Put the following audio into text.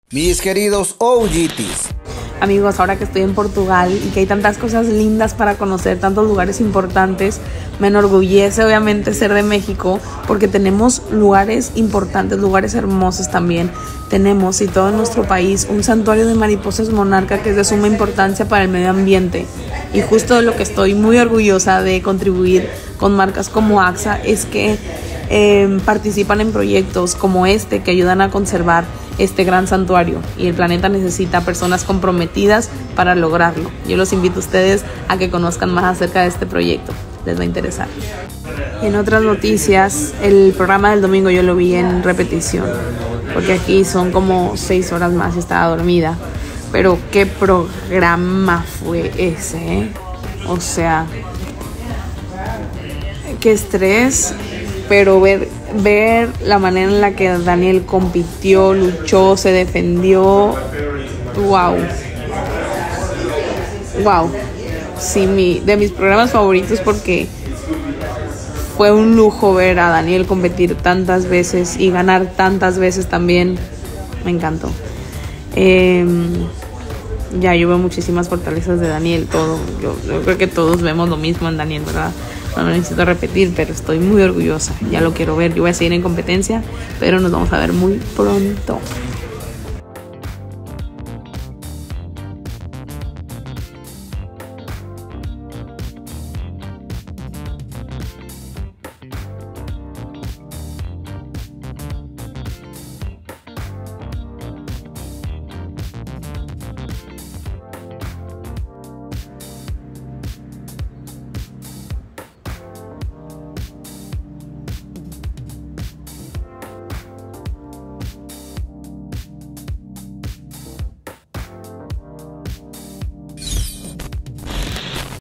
Mis queridos OGTs, Amigos, ahora que estoy en Portugal y que hay tantas cosas lindas para conocer, tantos lugares importantes, me enorgullece obviamente ser de México porque tenemos lugares importantes, lugares hermosos también. Tenemos, y todo en nuestro país, un santuario de mariposas monarca que es de suma importancia para el medio ambiente. Y justo de lo que estoy muy orgullosa de contribuir con marcas como AXA es que participan en proyectos como este que ayudan a conservar este gran santuario, y el planeta necesita personas comprometidas para lograrlo. Yo los invito a ustedes a que conozcan más acerca de este proyecto, les va a interesar. En otras noticias, el programa del domingo yo lo vi en repetición, porque aquí son como 6 horas más y estaba dormida, pero qué programa fue ese, ¿eh? O sea, qué estrés, pero ver la manera en la que Daniel compitió, luchó, se defendió, wow, sí, de mis programas favoritos, porque fue un lujo ver a Daniel competir tantas veces y ganar tantas veces también. Me encantó. Ya, yo veo muchísimas fortalezas de Daniel, yo creo que todos vemos lo mismo en Daniel, ¿verdad? No lo necesito repetir, pero estoy muy orgullosa, ya lo quiero ver. Yo voy a seguir en competencia, pero nos vamos a ver muy pronto.